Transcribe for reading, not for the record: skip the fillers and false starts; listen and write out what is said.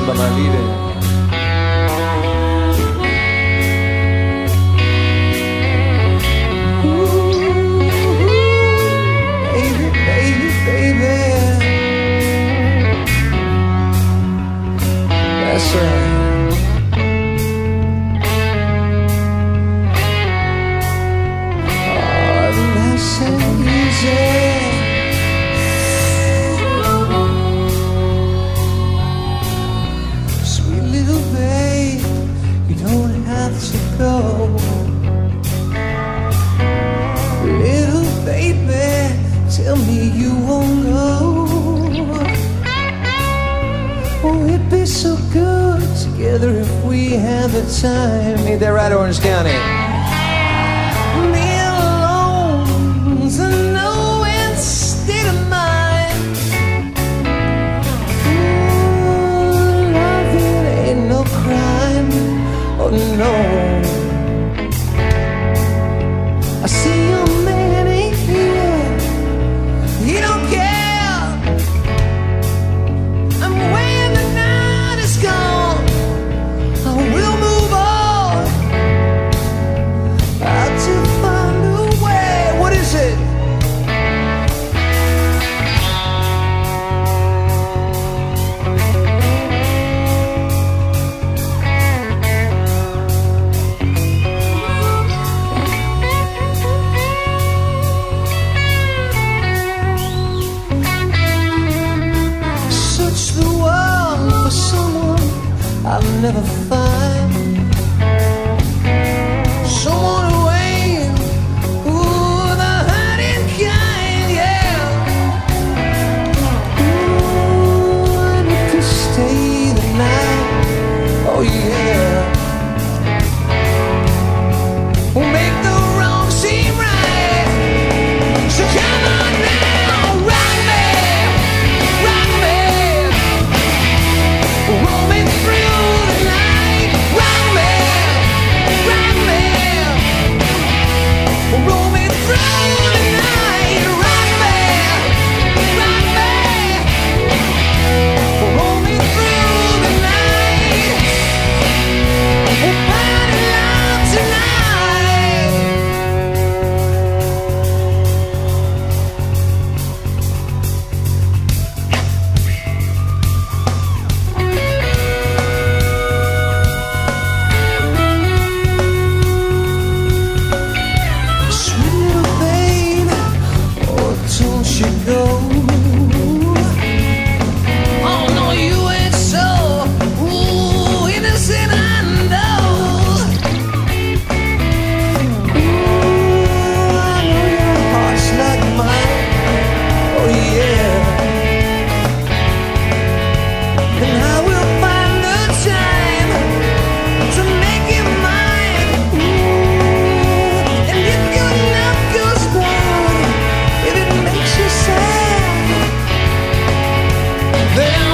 by my liebe. That's right. Oh, that's easy. Sweet little babe, you don't have to go. Little baby, tell me you won't go. Oh, it'd be so good together if we had the time. Ain't that right, Orange County? Me alone's a no-win state of mind. Ooh, loving ain't no crime. Oh no, I see your man ain't here. He don't care. I'll never find someone who ain't, ooh, the hiding kind, yeah. Ooh, and if you stay the night, oh yeah, we'll make the wrong seem right. So come on now, rock me, roll me through. Then